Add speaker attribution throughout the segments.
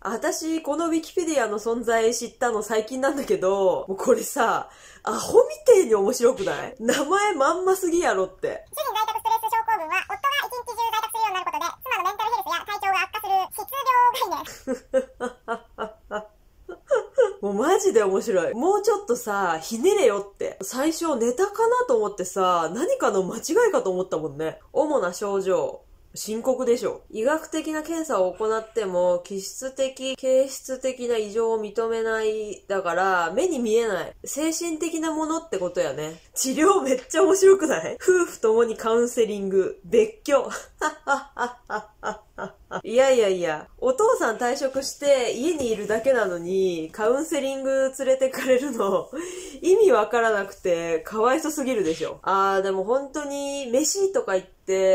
Speaker 1: 私、このウィキペディアの存在知ったの最近なんだけど、もうこれさ、アホみてえに面白くない？名前まんますぎやろって。
Speaker 2: 主人在宅ストレス症候群は、夫が一日中在宅するようになることで、妻のメンタルヘルスや体調が悪化する失病概念。
Speaker 1: もうマジで面白い。もうちょっとさ、ひねれよって。最初ネタかなと思ってさ、何かの間違いかと思ったもんね。主な症状。深刻でしょ。医学的な検査を行っても、気質的、形質的な異常を認めない。だから、目に見えない。精神的なものってことやね。治療めっちゃ面白くない？夫婦ともにカウンセリング。別居。いやいやいや、お父さん退職して家にいるだけなのに、カウンセリング連れてかれるの、意味わからなくて、かわいそすぎるでしょ。でも本当に、飯とか言って、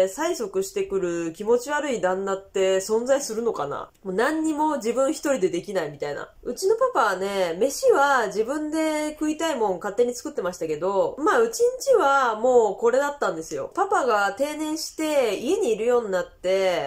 Speaker 1: 催促してくる気持ち悪い旦那って存在するのかな？もう何にも自分一人でできないみたいな。うちのパパはね、飯は自分で食いたいもん勝手に作ってましたけど、まあうちんちはもうこれだったんですよ。パパが定年して家にいるようになって、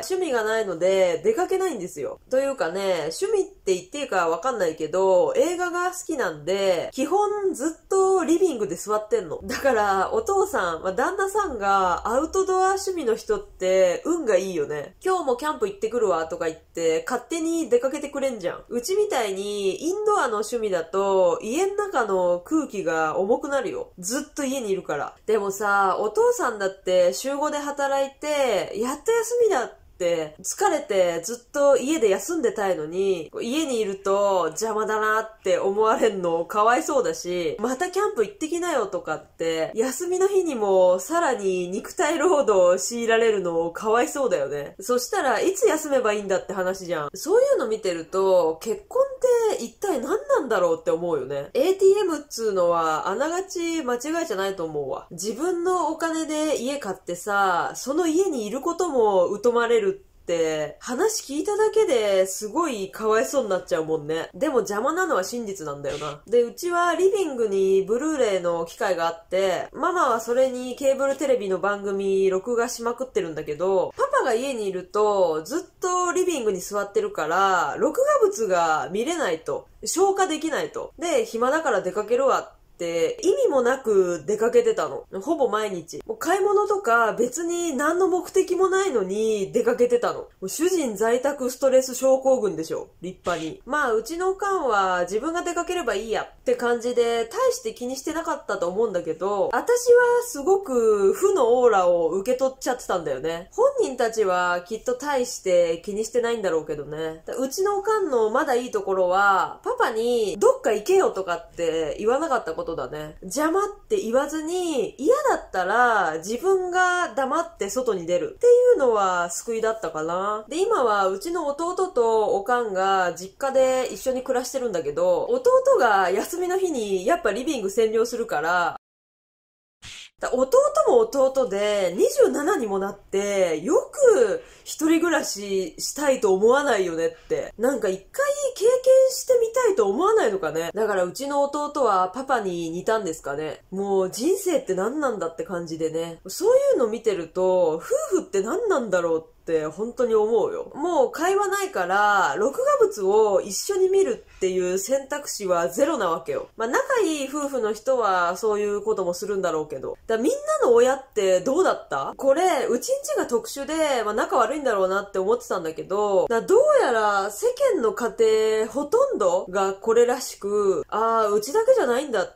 Speaker 1: 趣味がないので出かけないんですよ。というかね、趣味って言っていいかわかんないけど、映画が好きなんで、基本ずっとリビングで座ってんの。だからお父さん、旦那さんがアウトドア趣味の人って運がいいよね。今日もキャンプ行ってくるわとか言って勝手に出かけてくれんじゃん。うちみたいにインドアの趣味だと家の中の空気が重くなるよ。ずっと家にいるから。でもさ、お父さんだって週5で働いて、やっと休みだって疲れてずっと家で休んでたいのに、家にいると邪魔だなって思われんのかわいそうだし、またキャンプ行ってきなよとかって休みの日にもさらに肉体労働を強いられるのかわいそうだよね。そしたらいつ休めばいいんだって話じゃん。そういうの見てると結婚って一体何なんだろうって思うよね。 ATM っつうのはあながち間違いじゃないと思うわ。自分のお金で家買ってさ、その家にいることも疎まれるって話聞いただけですごいかわいそうになっちゃうもんね。でも邪魔なのは真実なんだよな。で、うちはリビングにブルーレイの機械があって、ママはそれにケーブルテレビの番組録画しまくってるんだけど、パパが家にいるとずっとリビングに座ってるから録画物が見れないと、消化できないと。で、暇だから出かけるわって意味もなく出かけてたの。ほぼ毎日。もう買い物とか別に何の目的もないのに出かけてたの。もう主人在宅ストレス症候群でしょ。立派に。まあうちのおかんは自分が出かければいいやって感じで大して気にしてなかったと思うんだけど、私はすごく負のオーラを受け取っちゃってたんだよね。本人たちはきっと大して気にしてないんだろうけどね。うちのおかんのまだいいところは、パパにどっか行けよとかって言わなかったことだね。邪魔って言わずに、嫌だったら自分が黙って外に出るっていうのは救いだったかな。で、今はうちの弟とおかんが実家で一緒に暮らしてるんだけど、弟が休みの日にやっぱリビング占領するから、弟も弟で27にもなってよく一人暮らししたいと思わないよねって。なんか一回経験してみたいと思わないのかね。だからうちの弟はパパに似たんですかね。もう人生って何なんだって感じでね。そういうの見てると夫婦って何なんだろうって本当に思うよ。もう会話ないから録画物を一緒に見るっていう選択肢はゼロなわけよ。まあ仲いい夫婦の人はそういうこともするんだろうけど。みんなの親ってどうだった？これうちんちが特殊で、仲悪いんだろうなって思ってたんだけど、どうやら世間の家庭ほとんどがこれらしく、うちだけじゃないんだって、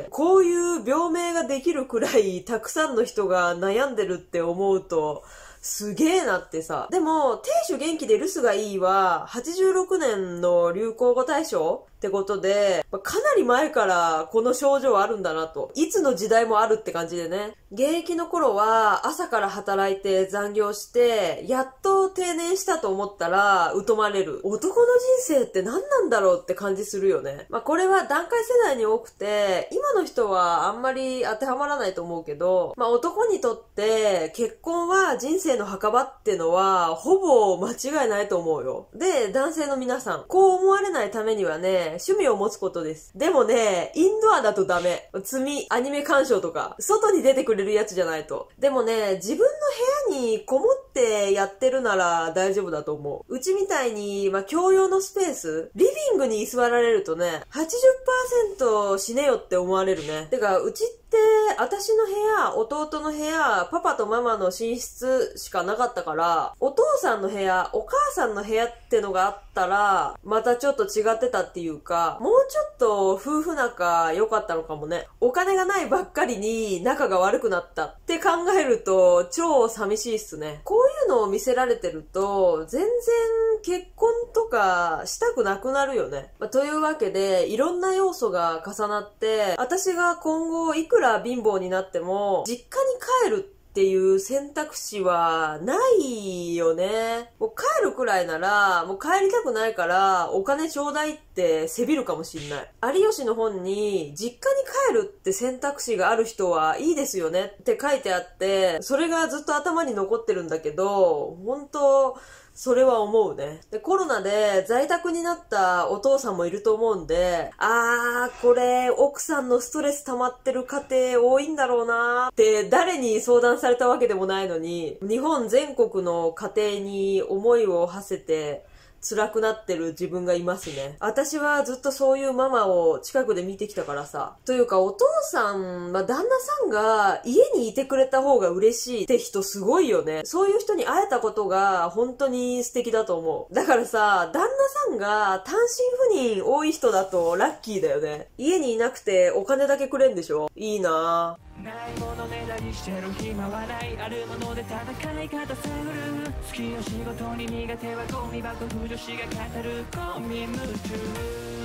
Speaker 1: こういう病名ができるくらいたくさんの人が悩んでるって思うとすげえなってさ。でも、亭主元気で留守がいいは、86年の流行語大賞ってことで、かなり前からこの症状はあるんだなと。いつの時代もあるって感じでね。現役の頃は朝から働いて残業して、やっと定年したと思ったら疎まれる。男の人生って何なんだろうって感じするよね。これは団塊世代に多くて、今の人はあんまり当てはまらないと思うけど、男にとって結婚は人生性の墓場ってのは、ほぼ間違いないと思うよ。で、男性の皆さん、こう思われないためにはね、趣味を持つことです。でもね、インドアだとダメ。アニメ鑑賞とか、外に出てくれるやつじゃないと。でもね、自分の部屋にこもってやってるなら大丈夫だと思う。うちみたいに、共用のスペース、リビングに居座られるとね、80% 死ねよって思われるね。てか、うちって、私の部屋、弟の部屋、パパとママの寝室しかなかったから、お父さんの部屋、お母さんの部屋ってのがあったら、またちょっと違ってたっていうか、もうちょっと夫婦仲良かったのかもね。お金がないばっかりに仲が悪くなったって考えると、超寂しいっすね。こういうのを見せられてると、全然結婚とかしたくなくなるよね。というわけで、いろんな要素が重なって、私が今後いくら貧乏になっても、実家に帰るっていう選択肢はないよね。もう帰るくらいなら、もう帰りたくないからお金ちょうだいってせびるかもしんない。有吉の本に、実家に帰るって選択肢がある人はいいですよねって書いてあって、それがずっと頭に残ってるんだけど、本当それは思うね。で、コロナで在宅になったお父さんもいると思うんで、これ、奥さんのストレス溜まってる家庭多いんだろうなーって誰に相談されたわけでもないのに、日本全国の家庭に思いを馳せて、辛くなってる自分がいますね。私はずっとそういうママを近くで見てきたからさ。というかお父さん、旦那さんが家にいてくれた方が嬉しいって人すごいよね。そういう人に会えたことが本当に素敵だと思う。だからさ、旦那さんが単身赴任多い人だとラッキーだよね。家にいなくてお金だけくれんでしょ。いいなぁ。
Speaker 3: ないものねだりしてる暇はない。あるもので戦い方探る。好きよ仕事に苦手はゴミ箱。不女子が語るゴミ夢中。